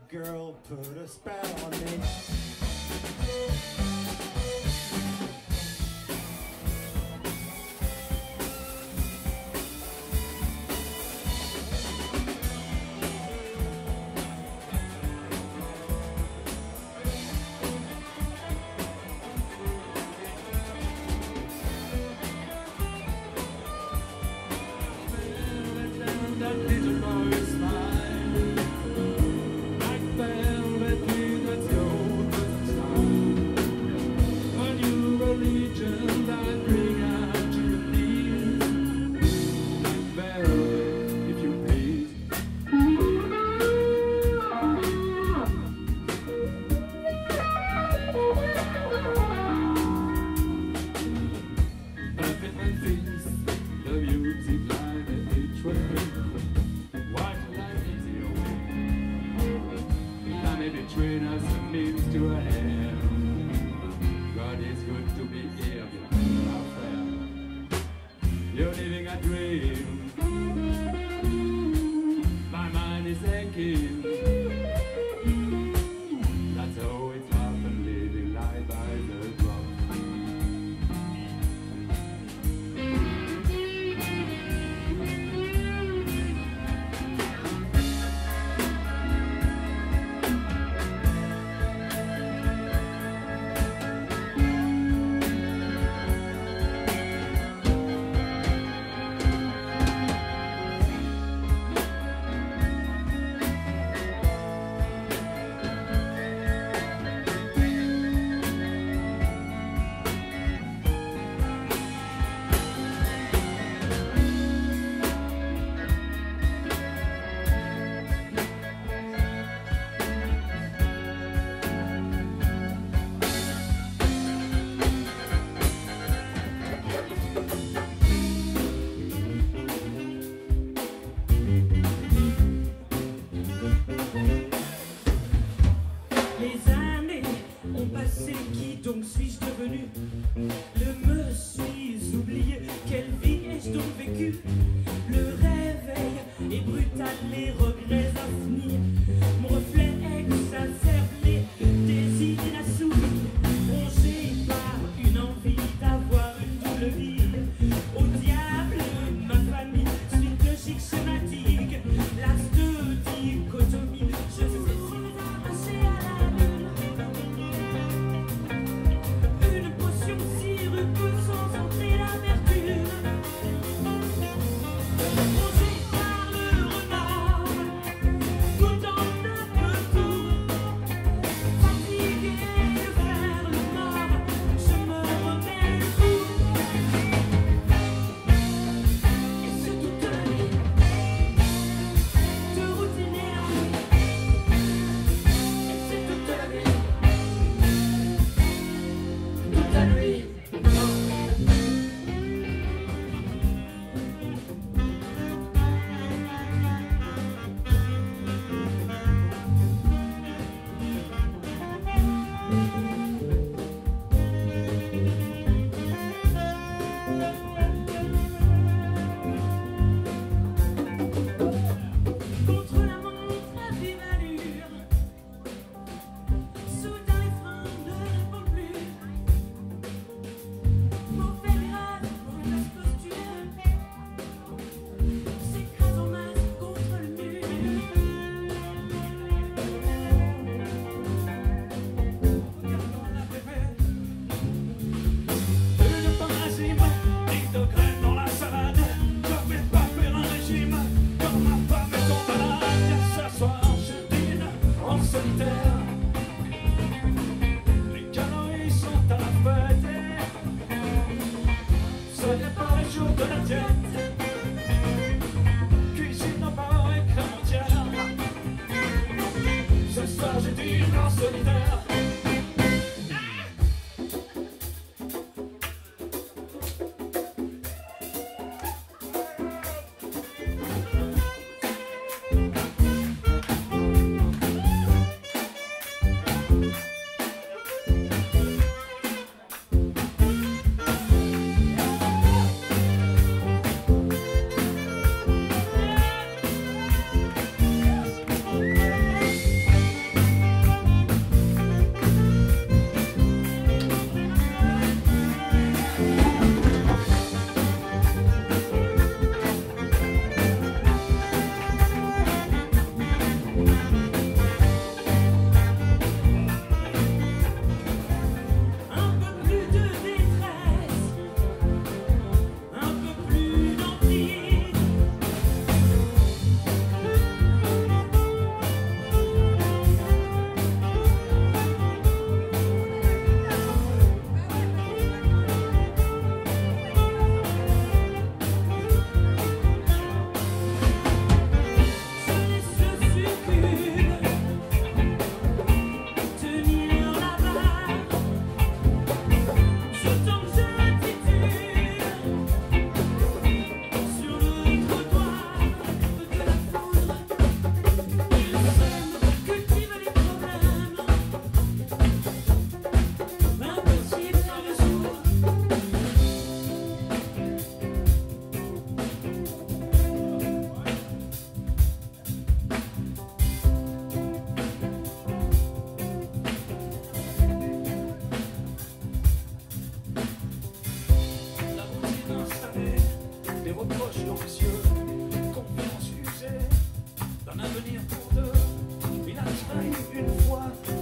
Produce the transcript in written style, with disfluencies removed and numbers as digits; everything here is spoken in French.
girl put a spell on me. You're living a dream. My mind is aching. That's how it's happened, living life by the drop. Qui donc suis-je devenu? Le me suis oublié. Quelle vie ai-je donc vécu? Le réveil est brutal, les regrets infinis. Mon reflet exacerbe les désirs inassouvis. Rongé par une envie d'avoir une double vie. Au diable, ma famille, suite logique schématique. L'as de dichotomie, je sais si arraché à la lune. Une potion sirop peut sans entrer l'amertume. Rongé par le remords, goûtant un peu tout. Fatigué de faire le mort, je me remets le coup. Et c'est toute la nuit de routinière. Et c'est toute la nuit. Toute la nuit. Contre la montre à vive allure, soudain les freins ne répondent plus. Mauvais grade, mauvaise posture, s'écrase en masse contre le mur. Regardons la bébé. Une pomme régime, ligne de graines dans la salade. Je vais pas faire un régime quand ma femme est en malade. Ce soir je dîne en solitaire. Les calories sont à la fête. Ce n'est pas le jour de la diète. Cuisine au bord et crème entière. Ce soir je dîne en solitaire. pas.